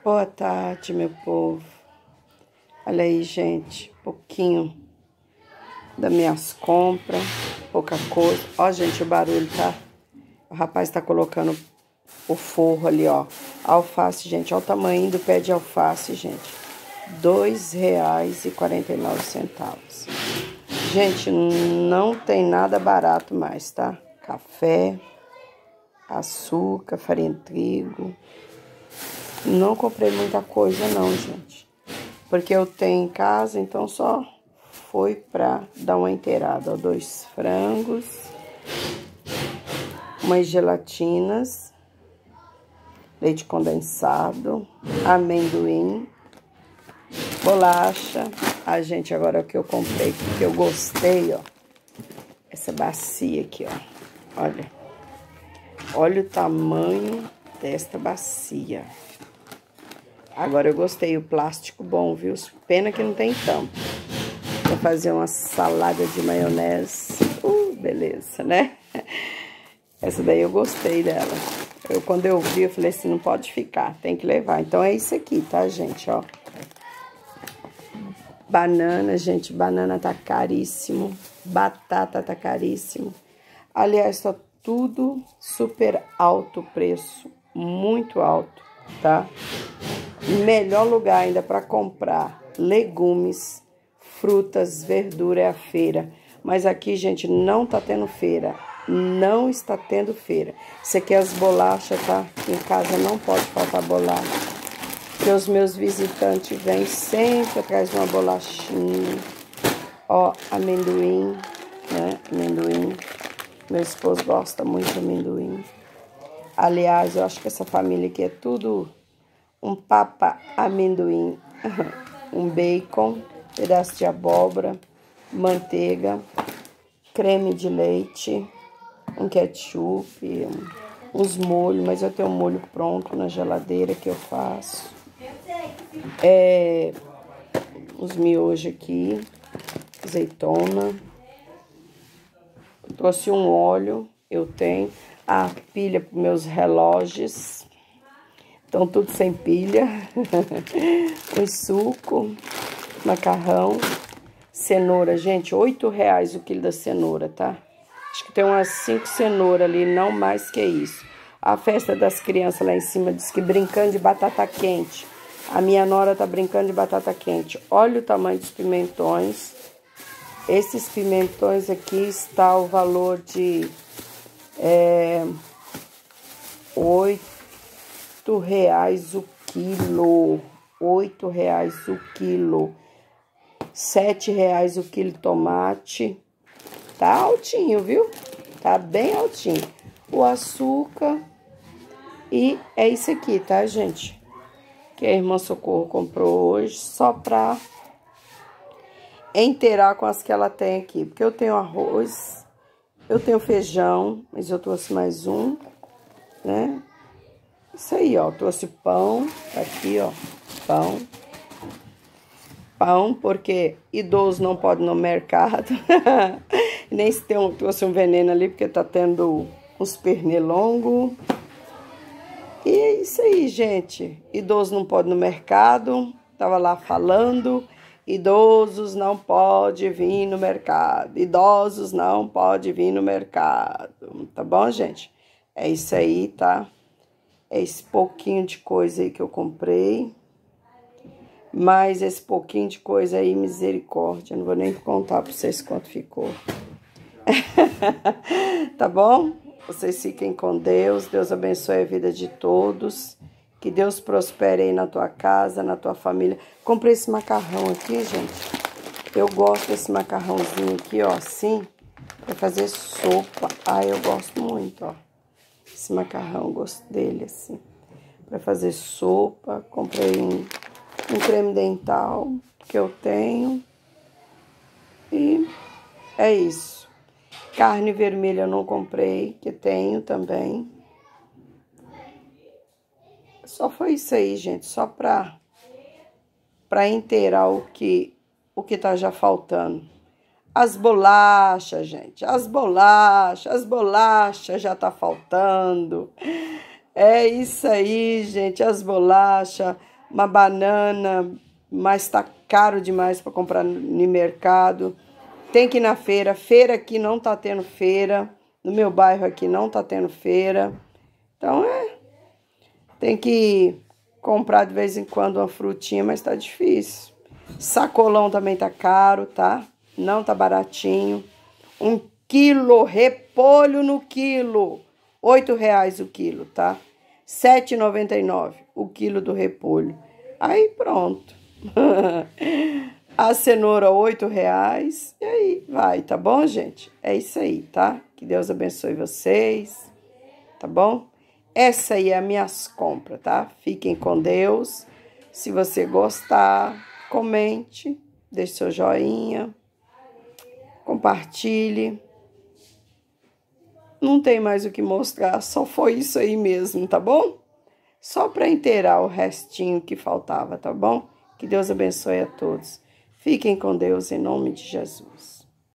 Boa tarde, meu povo. Olha aí, gente, pouquinho das minhas compras, pouca coisa. Ó, gente, o barulho tá... O rapaz tá colocando o forro ali, ó. Alface, gente, olha o tamanho do pé de alface, gente. R$ 2,49. Gente, não tem nada barato mais, tá? Café, açúcar, farinha de trigo... Não comprei muita coisa não, gente. Porque eu tenho em casa, então só foi pra dar uma inteirada. Ó, 2 frangos, umas gelatinas, leite condensado, amendoim, bolacha. Ah, gente, agora o que eu comprei, que eu gostei, ó. Essa bacia aqui, ó. Olha. Olha o tamanho desta bacia. Agora eu gostei, o plástico bom, viu? Pena que não tem tampa. Vou fazer uma salada de maionese. Beleza, né? Essa daí eu gostei dela. Quando eu vi, eu falei assim, não pode ficar, tem que levar. Então é isso aqui, tá, gente? Ó. Banana, gente, banana tá caríssimo. Batata tá caríssimo. Aliás, tá tudo super alto o preço. Muito alto, tá? Melhor lugar ainda para comprar legumes, frutas, verdura é a feira. Mas aqui, gente, não tá tendo feira. Não está tendo feira. Isso aqui é as bolachas, tá? Em casa não pode faltar bolacha. Porque os meus visitantes vêm sempre atrás de uma bolachinha. Ó, amendoim, né? Amendoim. Meu esposo gosta muito de amendoim. Aliás, eu acho que essa família aqui é tudo... Um papa amendoim, um bacon, pedaço de abóbora, manteiga, creme de leite, um ketchup, uns molhos, mas eu tenho um molho pronto na geladeira que eu faço. Os miojos aqui, azeitona. Trouxe um óleo, eu tenho a pilha para meus relógios. Estão tudo sem pilha. Um suco, macarrão, cenoura. Gente, R$ 8 o quilo da cenoura, tá? Acho que tem umas 5 cenouras ali, não mais que isso. A festa das crianças lá em cima diz que brincando de batata quente. A minha nora tá brincando de batata quente. Olha o tamanho dos pimentões. Esses pimentões aqui está o valor de R$ 8 o quilo, R$ 8 o quilo, R$ 7 o quilo de tomate, tá altinho, viu? Tá bem altinho. O açúcar e é isso aqui, tá, gente? Que a irmã Socorro comprou hoje só pra inteirar com as que ela tem aqui. Porque eu tenho arroz, eu tenho feijão, mas eu trouxe mais um, né? Isso aí, ó, trouxe pão, aqui, ó, pão. Pão, porque idoso não pode ir no mercado. Nem se trouxe um veneno ali, porque tá tendo uns pernilongos. E é isso aí, gente. Idoso não pode ir no mercado. Tava lá falando, idosos não pode vir no mercado. Idosos não pode vir no mercado. Tá bom, gente? É isso aí, tá? É esse pouquinho de coisa aí que eu comprei. Mas esse pouquinho de coisa aí, misericórdia. Não vou nem contar pra vocês quanto ficou. Tá bom? Vocês fiquem com Deus. Deus abençoe a vida de todos. Que Deus prospere aí na tua casa, na tua família. Comprei esse macarrão aqui, gente. Eu gosto desse macarrãozinho aqui, ó, assim. Pra fazer sopa. Ai, eu gosto muito, ó. Esse macarrão, eu gosto dele, assim. Pra fazer sopa. Comprei um creme dental que eu tenho. E é isso. Carne vermelha eu não comprei, que tenho também. Só foi isso aí, gente. Só pra inteirar o que tá já faltando. As bolachas, gente. As bolachas já tá faltando. É isso aí, gente. As bolachas. uma banana, mas tá caro demais para comprar no mercado. Tem que ir na feira. Feira aqui não tá tendo feira. No meu bairro aqui não tá tendo feira. Então, tem que comprar de vez em quando uma frutinha, mas tá difícil. Sacolão também tá caro, tá? Não tá baratinho. 1 quilo, repolho no quilo. R$8 o quilo, tá? R$7,99 o quilo do repolho. Aí pronto. A cenoura R$8. E aí vai, tá bom, gente? É isso aí, tá? Que Deus abençoe vocês, tá bom? Essa aí é as minhas compras, tá? Fiquem com Deus. Se você gostar, comente, deixe seu joinha, compartilhe. Não tem mais o que mostrar, só foi isso aí mesmo, tá bom? Só para inteirar o restinho que faltava, tá bom? Que Deus abençoe a todos. Fiquem com Deus em nome de Jesus.